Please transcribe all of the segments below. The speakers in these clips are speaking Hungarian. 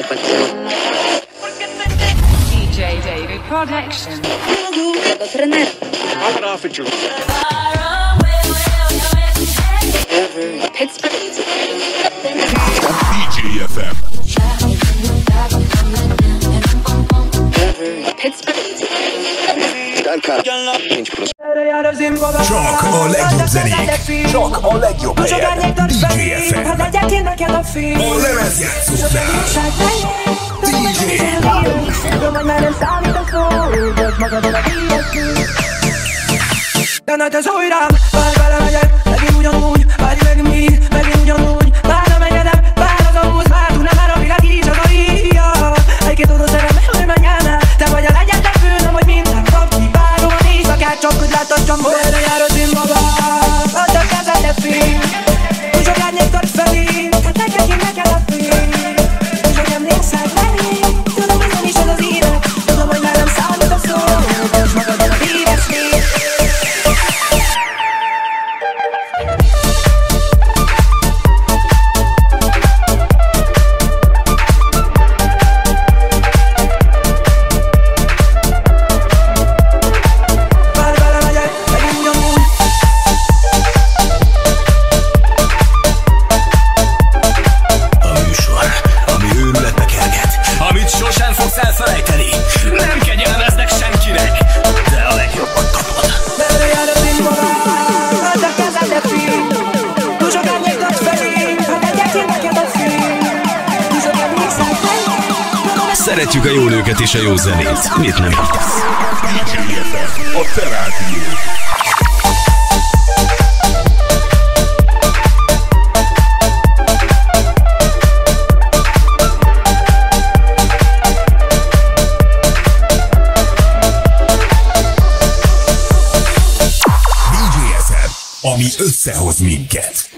DJ David Production. DJ FM. Csak a legjobb zenék, csak a legjobb helyen. DJ FM. A lemezjátszóknál. DJ. De ne tesz újra, bár belemegyek, megint ugyanúgy, várj megint mi, megint ugyanúgy. Bár nem engedem, bár az a húz, bár tudnám már a világ így csak a híja. Egy-két oda szerem, hogy menjen el, te vagy a legyetek fő, nem vagy minden kap ki. Várom a nézd, akár csak, hogy láttassam, hogy erre jár az én maga. Add a kezed, de fény, úgy sok árnyék tart felé, hát neked ki neked a fény. És hogy emlékszel felé, tudom, hogy nem is az az élet, tudom, hogy már nem számít a szó, most magadon a híres fény. Elfelejteni, nem kegyelmeznek senkinek, de a legjobbat kapod. Merre jár az én magam, add a kezed, de fény. Túl sok árnyék tart felé, hát egyet én neked a fény. Túl sok emlékszel felé. Szeretjük a jó nőket és a jó zenét, mit nem értesz? DJ FM. A terápió. Ami összehoz minket.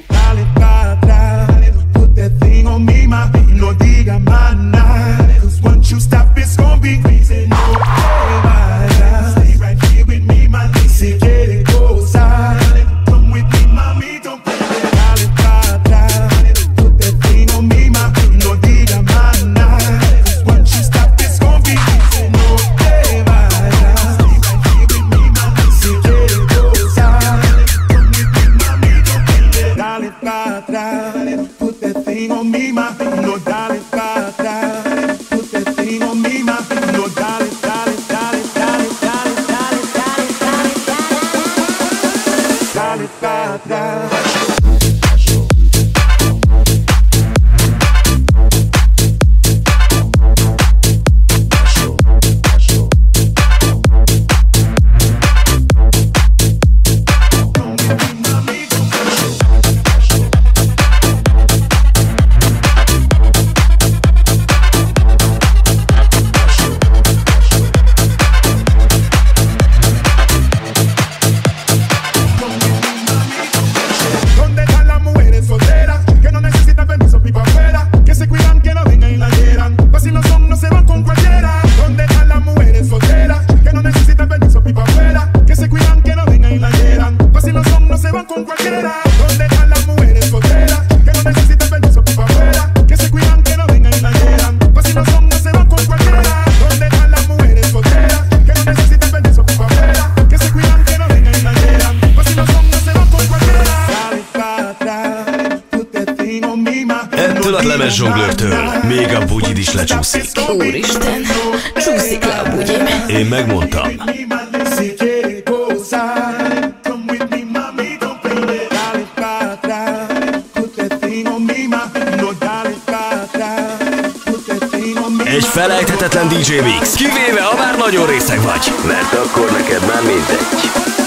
Put that thing on me, my baby, no diga más nada. 'Cause once you stop, it's gonna be crazy. No, stay right here with me, my lady. Si quiere gozar, come with me, mami, don't play it. Put that thing on me, my baby, no diga más nada. 'Cause once you stop, it's gonna be crazy. No, stay right here with me, my lady. Si quiere gozar. Dale pa' atrás, put that thing on me, my baby, no, dale pa' atrás, put that thing on me, my baby, no, dale, dale, dale, dale, dale, dale, dale, dale, dale pa' atrás. Zsonglőrtől még a bugyid is lecsúszik. Úristen, csúszik le a bugyim. Én megmondtam. Egy felejthetetlen DJ mix, kivéve ha már nagyon részeg vagy, mert akkor neked már mindegy.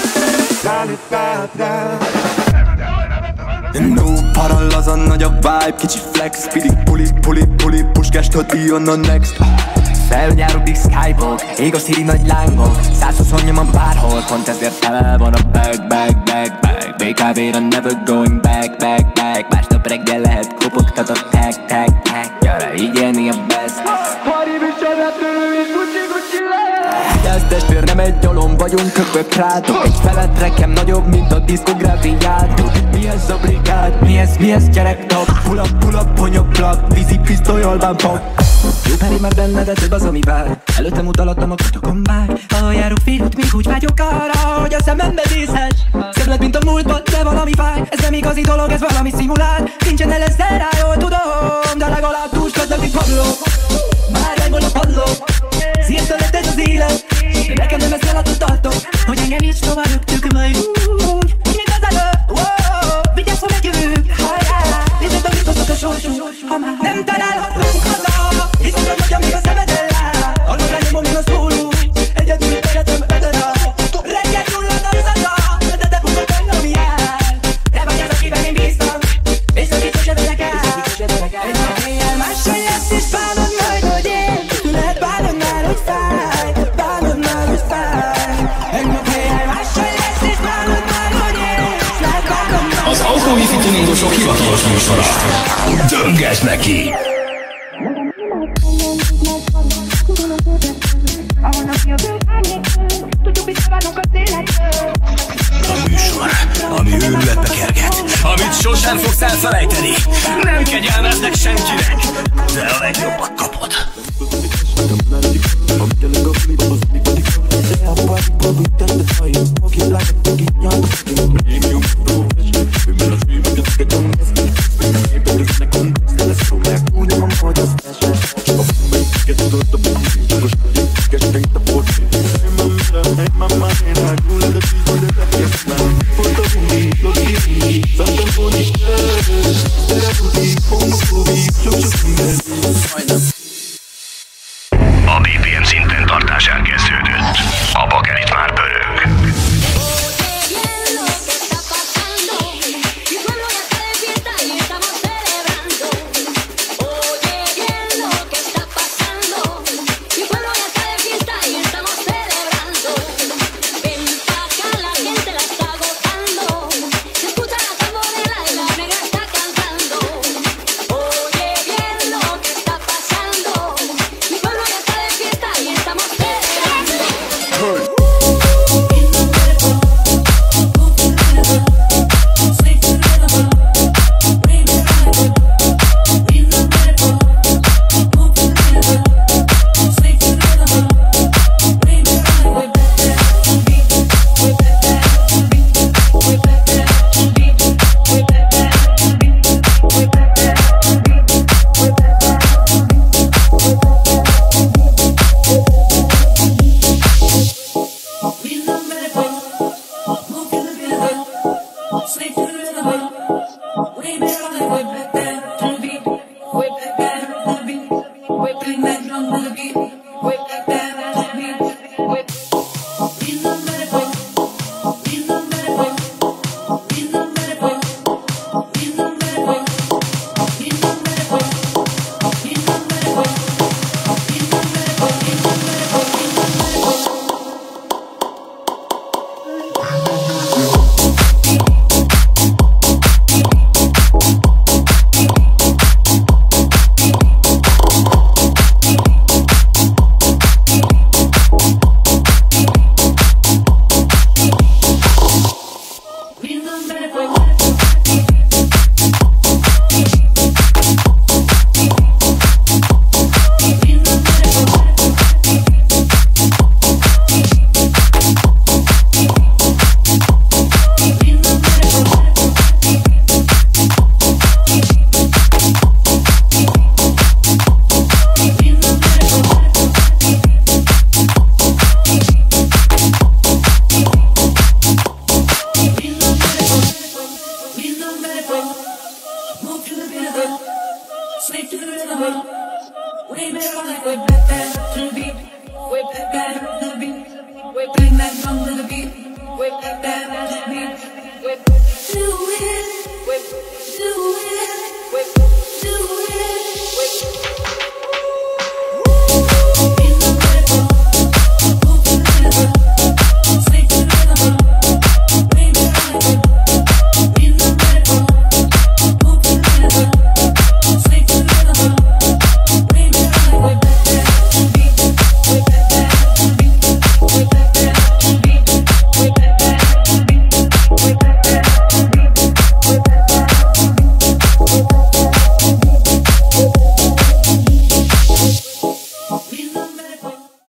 No para lazan, nagy a vibe, kicsi flex, pili, puli, puskás, toti on a next. Felnyárodik Skybox, ég a szíri nagy lángok, 120 nyomon bárhol, pont ezért tele van a bag. BKV-ra never going back. Másnap reggel lehet kopogtat a tag. Gyere, így élni a best. Party viselhető és Gucci lehet. Gyász testvér, nem egy gyalom, vagyunk, köpök rátok. Egy felett rekem nagyobb, mint a diszkográfiátok. Mi ez a brigád? Mi ez gyerektag? Pull up, ponyok plug, vízi pisztolyol bámpag. Jó pedig már benne, de több az, ami vár. Előttem utalattam a kutakon már. Ha járok félút, még úgy vágyok arra, hogy a szemembe nézhess. Szebb lett, mint a múltban, de valami fáj. Ez nem igazi dolog, ez valami szimulál. Nincsen el ezzel rá, jól tudom, de legalább túlskodnak, mint Pablo. Már megvan a padló. Szírta lett ez az élet. De nekem nem ezt eladottaltok, hogy engem is tovább rögtük majd úgy, mint az előbb. Vigyázz, ha megjövünk. Nézzed, amit hoztak a sorsunk. Ha már nem találhatunk haza, hiszem, hogy mondjam még a szemeden rá. Hallom rá nyomom, mint a szóló. Egyedül tegetem ötöd a reggel gyullad a szata. De te bukod bennem jár. Te vagy az, akiben én bíztam, és akit sose vedek el. Egy nap éjjel mással lesz, és bánod majd, hogy én. Lehet bánod már, hogy fáj. Bánod már, hogy fáj. Egy nap éjjel mással lesz, és bánod már, hogy én. Lehet bánod már. Az autóhifi tuningosok hivatalos műsora. Dönges neki! A műsor, ami őrületbe kerget, amit sosem fogsz elfelejteni. Nem kegyelmeznek senkinek, de a legjobbat kapod. A BPM szinten tartás elkezdődött. A bakelit már pörög. Do it.